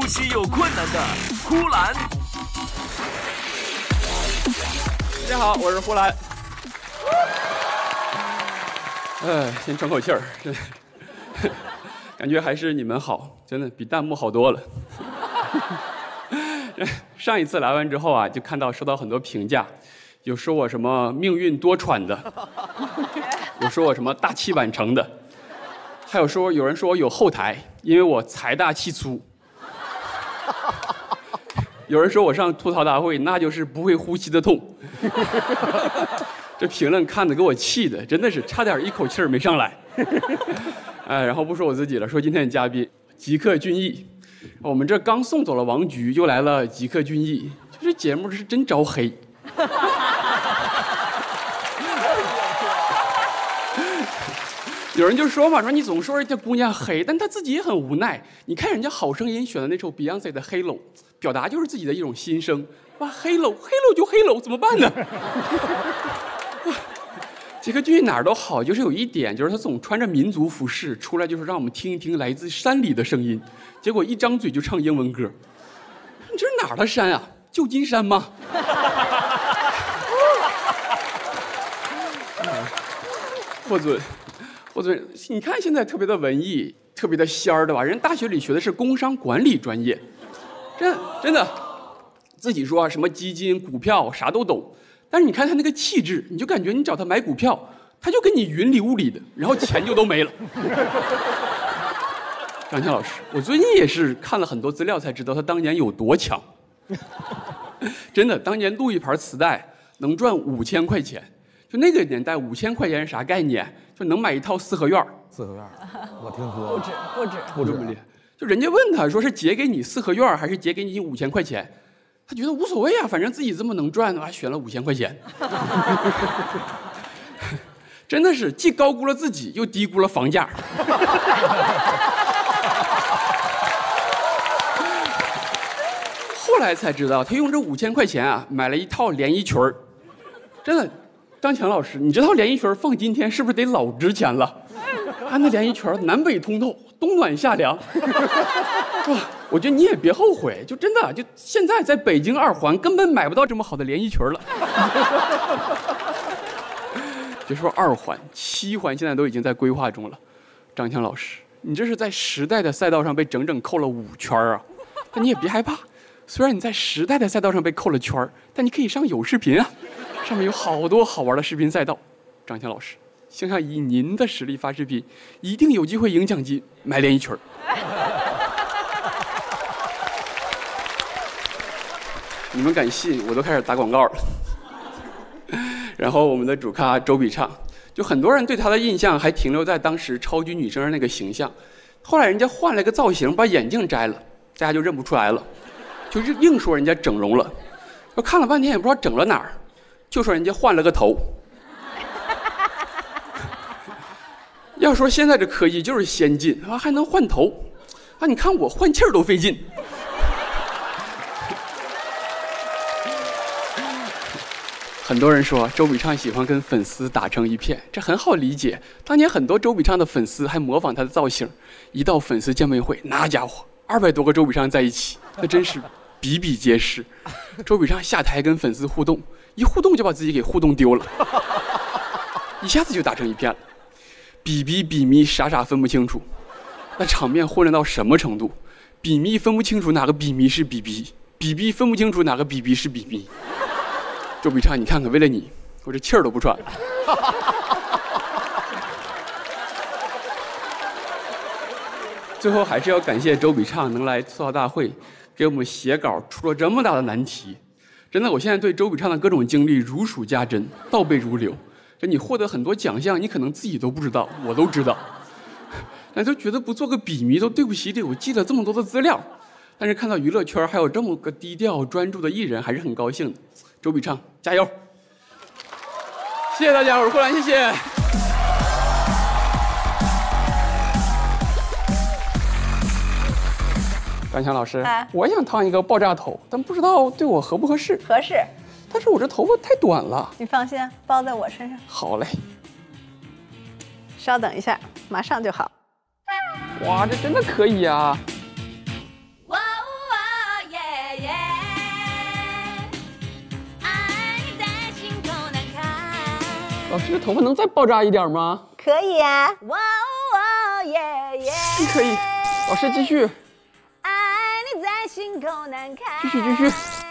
呼吸有困难的呼兰。 大家好，我是呼兰。先喘口气儿，真感觉还是你们好，真的比弹幕好多了。上一次来完之后啊，就收到很多评价，有说我什么命运多舛的，有说我什么大器晚成的，还有人说我有后台，因为我财大气粗。有人说我上吐槽大会，那就是不会呼吸的痛。这评论看得给我气的，真的是差点一口气儿没上来。然后不说我自己了，说今天的嘉宾吉克隽逸。我们这刚送走了王菊，又来了吉克隽逸，这节目是真招黑。有人就说嘛，说你总说人家姑娘黑，但她自己也很无奈。你看人家好声音选的那首 Beyonce 的《Hello》，表达就是自己的一种心声。哇 ，Hello 就 Hello， 怎么办呢？吉克隽逸哪儿都好，就是有一点，就是他总穿着民族服饰出来，就是让我们听一听来自山里的声音。结果一张嘴就唱英文歌，你这是哪儿的山啊？旧金山吗？霍尊，你看现在特别的文艺，特别的仙儿，对吧？人大学里学的是工商管理专业，真的，自己说什么基金、股票啥都懂。但是你看他那个气质，你就感觉你找他买股票，他就跟你云里雾里的，然后钱就都没了。张强老师，我最近也是看了很多资料才知道他当年有多强。真的，当年录一盘磁带能赚5000块钱，就那个年代5000块钱是啥概念？就能买一套四合院。 四合院，我听说不止，就人家问他说是结给你四合院还是结给你5000块钱？他觉得无所谓啊，反正自己这么能赚的话，选了5000块钱。真的是既高估了自己，又低估了房价。后来才知道，他用这5000块钱啊，买了一套连衣裙儿。真的，张强老师，你这套连衣裙放今天是不是得老值钱了？啊，那连衣裙南北通透，冬暖夏凉。哇，我觉得你也别后悔，就真的，就现在在北京2环根本买不到这么好的连衣裙了。别说2环，7环现在都已经在规划中了。张强老师，你这是在时代的赛道上被整整扣了5圈啊！但你也别害怕，虽然你在时代的赛道上被扣了圈，但你可以上有视频啊，上面有好多好玩的视频赛道。张强老师，想想以您的实力发视频，一定有机会赢奖金，买连衣裙。你们敢信，我都开始打广告了。然后我们的主咖周笔畅，就很多人对他的印象还停留在当时超级女生那个形象，后来人家换了一个造型，把眼镜摘了，大家就认不出来了，就是硬说人家整容了。我看了半天也不知道整了哪儿，就说人家换了个头。要说现在这科技就是先进啊，还能换头啊！你看我换气儿都费劲。很多人说周笔畅喜欢跟粉丝打成一片，这很好理解。当年很多周笔畅的粉丝还模仿他的造型，一到粉丝见面会，那家伙200多个周笔畅在一起，那真是比比皆是。周笔畅下台跟粉丝互动，一互动就把自己给互动丢了，一下子就打成一片了。比咪傻分不清楚，那场面混乱到什么程度？比咪分不清楚哪个比咪是比比分不清楚哪个比是比咪。周笔畅，你看看，为了你，我这气儿都不喘了。最后还是要感谢周笔畅能来吐槽大会，给我们写稿出了这么大的难题。真的，我现在对周笔畅的各种经历如数家珍，倒背如流。这你获得很多奖项，你可能自己都不知道，我都知道。但就觉得不做个笔迷都对不起我记了这么多的资料。但是看到娱乐圈还有这么个低调专注的艺人，还是很高兴的。周笔畅，加油！谢谢大家，我是呼兰，谢谢。张强老师，我想烫一个爆炸头，但不知道对我合不合适。 合适， 但是我这头发太短了。 你放心，包在我身上。 好嘞， 稍等一下，马上就好。 哇，这真的可以啊！ 老师，头发能再爆炸一点吗？ 可以呀、哇哦耶耶！ 可以。老师继续。 爱你在心口难开。 继续。